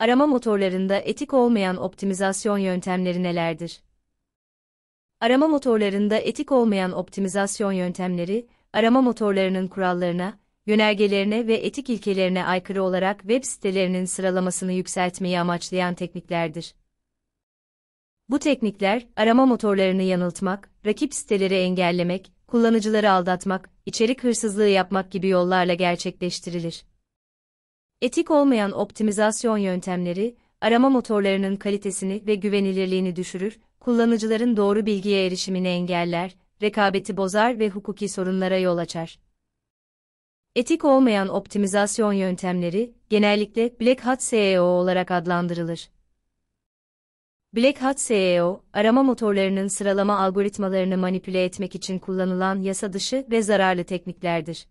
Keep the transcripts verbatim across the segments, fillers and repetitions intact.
Arama motorlarında etik olmayan optimizasyon yöntemleri nelerdir? Arama motorlarında etik olmayan optimizasyon yöntemleri, arama motorlarının kurallarına, yönergelerine ve etik ilkelerine aykırı olarak web sitelerinin sıralamasını yükseltmeyi amaçlayan tekniklerdir. Bu teknikler, arama motorlarını yanıltmak, rakip siteleri engellemek, kullanıcıları aldatmak, içerik hırsızlığı yapmak gibi yollarla gerçekleştirilir. Etik olmayan optimizasyon yöntemleri, arama motorlarının kalitesini ve güvenilirliğini düşürür, kullanıcıların doğru bilgiye erişimini engeller, rekabeti bozar ve hukuki sorunlara yol açar. Etik olmayan optimizasyon yöntemleri, genellikle Black Hat S E O olarak adlandırılır. Black Hat S E O, arama motorlarının sıralama algoritmalarını manipüle etmek için kullanılan yasa dışı ve zararlı tekniklerdir.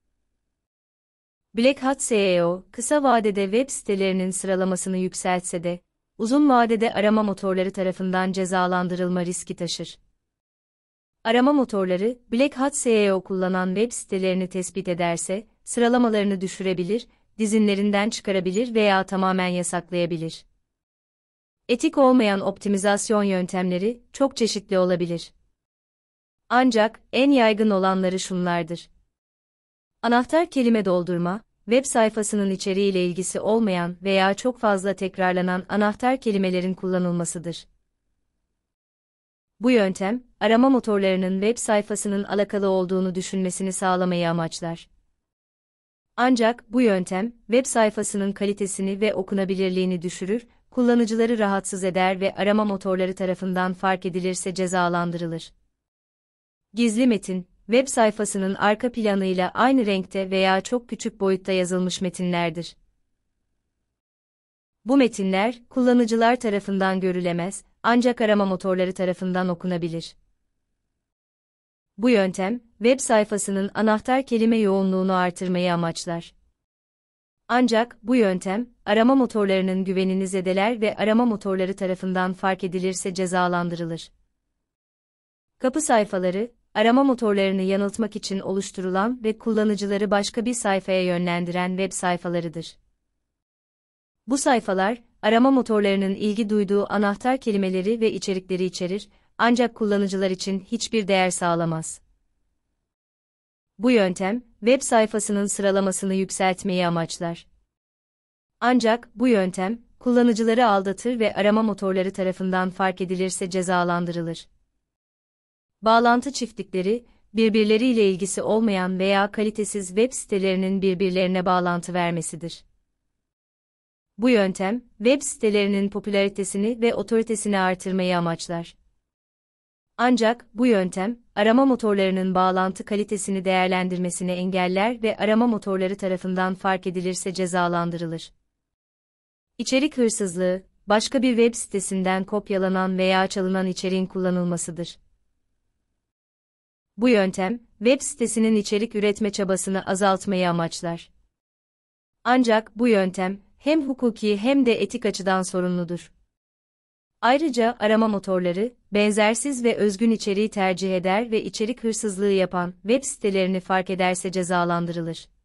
Black Hat S E O, kısa vadede web sitelerinin sıralamasını yükseltse de, uzun vadede arama motorları tarafından cezalandırılma riski taşır. Arama motorları, Black Hat S E O kullanan web sitelerini tespit ederse, sıralamalarını düşürebilir, dizinlerinden çıkarabilir veya tamamen yasaklayabilir. Etik olmayan optimizasyon yöntemleri çok çeşitli olabilir. Ancak en yaygın olanları şunlardır. Anahtar kelime doldurma, web sayfasının içeriğiyle ilgisi olmayan veya çok fazla tekrarlanan anahtar kelimelerin kullanılmasıdır. Bu yöntem, arama motorlarının web sayfasının alakalı olduğunu düşünmesini sağlamayı amaçlar. Ancak bu yöntem, web sayfasının kalitesini ve okunabilirliğini düşürür, kullanıcıları rahatsız eder ve arama motorları tarafından fark edilirse cezalandırılır. Gizli metin, web sayfasının arka planıyla aynı renkte veya çok küçük boyutta yazılmış metinlerdir. Bu metinler, kullanıcılar tarafından görülemez, ancak arama motorları tarafından okunabilir. Bu yöntem, web sayfasının anahtar kelime yoğunluğunu artırmayı amaçlar. Ancak bu yöntem, arama motorlarının güvenini zedeler ve arama motorları tarafından fark edilirse cezalandırılır. Kapı sayfaları, arama motorlarını yanıltmak için oluşturulan ve kullanıcıları başka bir sayfaya yönlendiren web sayfalarıdır. Bu sayfalar, arama motorlarının ilgi duyduğu anahtar kelimeleri ve içerikleri içerir, ancak kullanıcılar için hiçbir değer sağlamaz. Bu yöntem, web sayfasının sıralamasını yükseltmeyi amaçlar. Ancak bu yöntem, kullanıcıları aldatır ve arama motorları tarafından fark edilirse cezalandırılır. Bağlantı çiftlikleri, birbirleriyle ilgisi olmayan veya kalitesiz web sitelerinin birbirlerine bağlantı vermesidir. Bu yöntem, web sitelerinin popülaritesini ve otoritesini artırmayı amaçlar. Ancak bu yöntem, arama motorlarının bağlantı kalitesini değerlendirmesini engeller ve arama motorları tarafından fark edilirse cezalandırılır. İçerik hırsızlığı, başka bir web sitesinden kopyalanan veya çalınan içeriğin kullanılmasıdır. Bu yöntem, web sitesinin içerik üretme çabasını azaltmayı amaçlar. Ancak bu yöntem, hem hukuki hem de etik açıdan sorunludur. Ayrıca arama motorları, benzersiz ve özgün içeriği tercih eder ve içerik hırsızlığı yapan web sitelerini fark ederse cezalandırılır.